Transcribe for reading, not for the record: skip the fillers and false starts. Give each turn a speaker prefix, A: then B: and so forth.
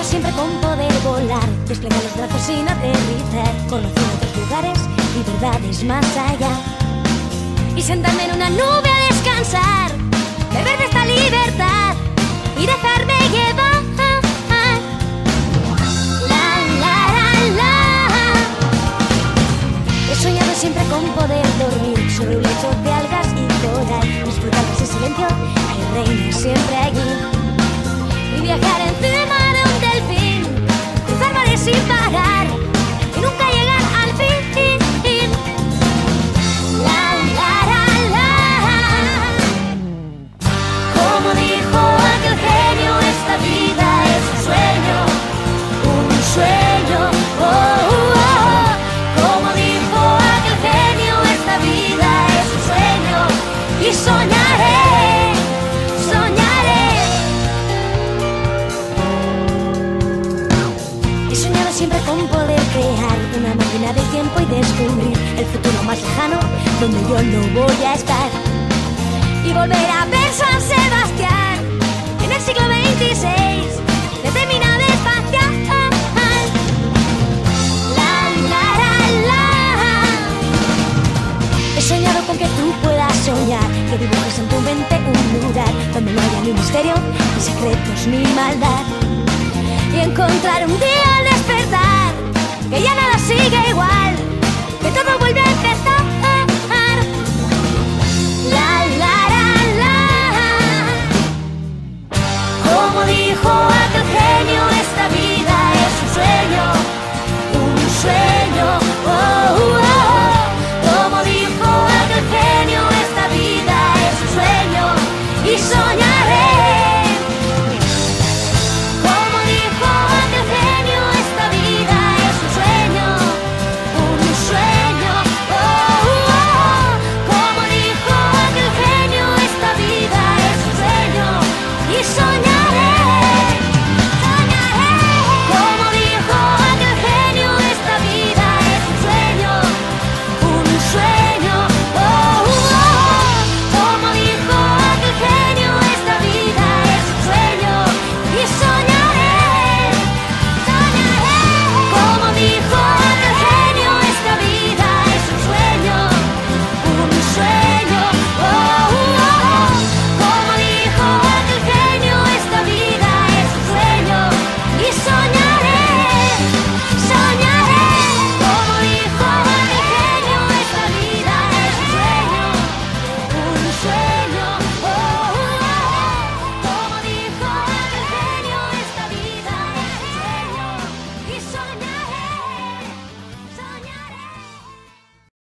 A: siempre con poder volar, desplegar los brazos sin aterrizar, conocer otros lugares y verdades más allá, y sentarme en una nube a descansar, beber de esta libertad y dejarme llevar. He soñado siempre con poder dormir sobre un lecho de algas y coral, disfrutar de ese silencio que reina siempre allí, y viajar encima de un delfín, cruzar mares sin parar y nunca llegar al fin. Como dijo aquel genio, esta vida es un sueño, un sueño. Como dijo aquel genio, esta vida es un sueño y soñaré, soñaré. He soñado siempre con poder crear una máquina del tiempo y descubrir el futuro más lejano donde yo no voy a estar, y volver a ver San Sebastián en el siglo XXVI desde mi nave espacial. He soñado con que tú puedas soñar, que dibujes en tu mente un lugar donde no haya ni misterio, ni secretos, ni maldad, y encontrar un día al despertar que ya nada sigue igual, que todo vuelve a empezar. Como dijo